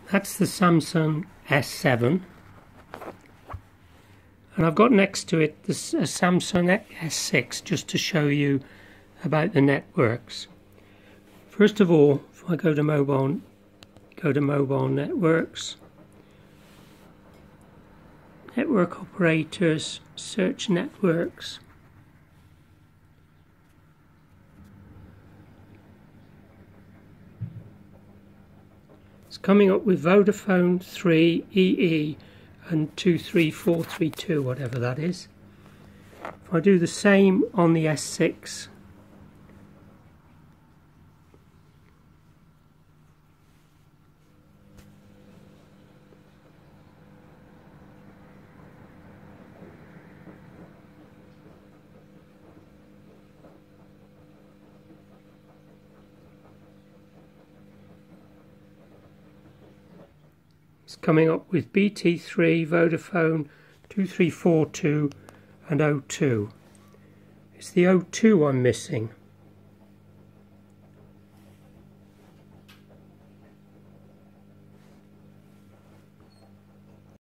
That's the Samsung S7, and I've got next to it the Samsung S6 just to show you about the networks. First of all, if I go to mobile networks, network operators, search networks. It's coming up with Vodafone 3, EE and 23432, whatever that is. If I do the same on the S6, it's coming up with BT3, Vodafone 2342 and O2. It's the O2 I'm missing.